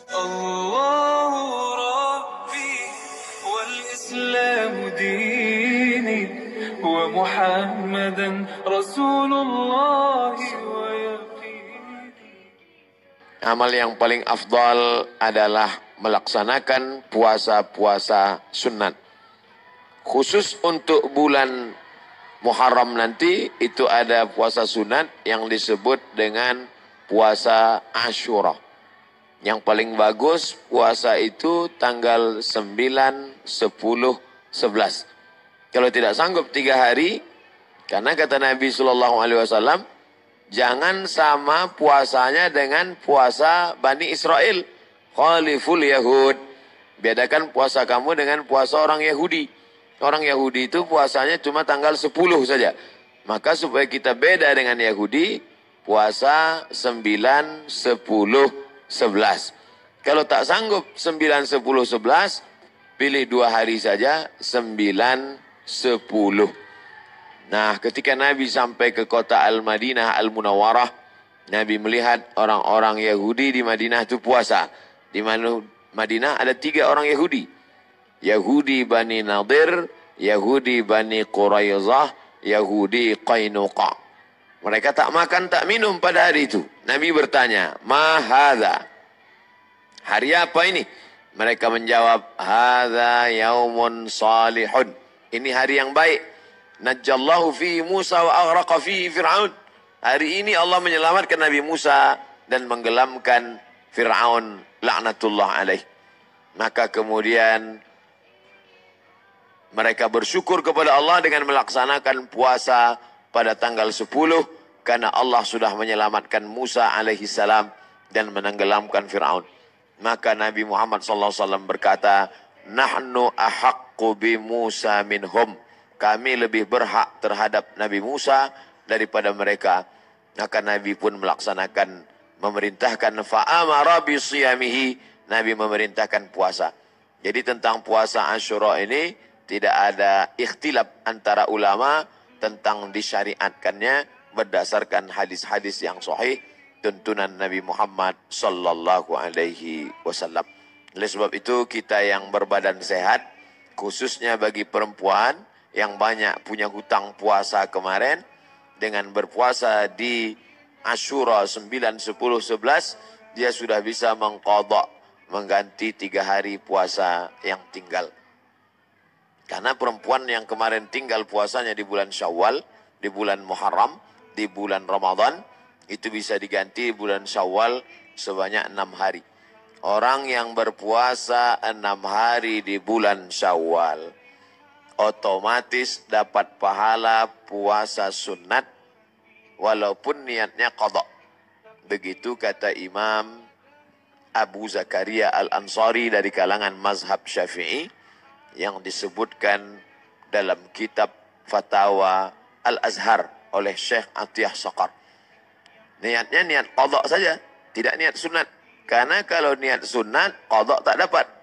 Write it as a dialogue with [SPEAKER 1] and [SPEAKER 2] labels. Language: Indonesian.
[SPEAKER 1] الله ربي والإسلام ديني ومحمدا رسول الله ويقيني.
[SPEAKER 2] Amal yang paling afdal adalah melaksanakan puasa-puasa sunat. Khusus untuk bulan Muharram nanti itu ada puasa sunat yang disebut dengan puasa Asyura. Yang paling bagus puasa itu tanggal 9, 10, 11. Kalau tidak sanggup 3 hari, karena kata Nabi SAW, jangan sama puasanya dengan puasa Bani Israel. Khaliful Yahud. Bedakan puasa kamu dengan puasa orang Yahudi. Orang Yahudi itu puasanya cuma tanggal 10 saja. Maka supaya kita beda dengan Yahudi, puasa 9, 10, 11. Kalau tak sanggup 9, 10, 11, pilih 2 hari saja, 9, 10. Nah, ketika Nabi sampai ke kota Al-Madinah Al-Munawwarah, Nabi melihat orang-orang Yahudi di Madinah itu puasa. Di Madinah ada 3 orang Yahudi. Yahudi Bani Nadir, Yahudi Bani Quraizah, Yahudi Qainuqa. Mereka tak makan, tak minum pada hari itu. Nabi bertanya, "Ma hadza?" Hari apa ini? Mereka menjawab, "Hadza yaumun salihun." Ini hari yang baik. Najjallahu fi Musa wa aghraqa fi Fir'aun. Hari ini Allah menyelamatkan Nabi Musa dan menggelamkan Fir'aun laknatullah alaih. Maka kemudian mereka bersyukur kepada Allah dengan melaksanakan puasa pada tanggal 10 karena Allah sudah menyelamatkan Musa alaihi salam dan menenggelamkan Fir'aun. Maka Nabi Muhammad SAW berkata, "Nahnu ahaqqu bi Musa minhum." Kami lebih berhak terhadap Nabi Musa daripada mereka. Maka Nabi pun melaksanakan, memerintahkan fa'amara bi siyamihi. Nabi memerintahkan puasa. Jadi tentang puasa Asyura ini tidak ada ikhtilaf antara ulama tentang disyariatkannya berdasarkan hadis-hadis yang sahih tuntunan Nabi Muhammad sallallahu alaihi wasallam. Oleh sebab itu kita yang berbadan sehat, khususnya bagi perempuan yang banyak punya hutang puasa kemarin, dengan berpuasa di Asyura 9, 10, 11, dia sudah bisa mengqadha, mengganti 3 hari puasa yang tinggal. Karena perempuan yang kemarin tinggal puasanya di bulan Syawal, di bulan Muharram, di bulan Ramadan, itu bisa diganti bulan Syawal sebanyak 6 hari. Orang yang berpuasa 6 hari di bulan Syawal, otomatis dapat pahala puasa sunat, walaupun niatnya qadha. Begitu kata Imam Abu Zakaria Al-Ansari dari kalangan mazhab Syafi'i, yang disebutkan dalam kitab Fatawa Al-Azhar oleh Syekh Atiyah Saqar. Niatnya niat qadha saja, tidak niat sunat. Karena kalau niat sunat, qadha tak dapat.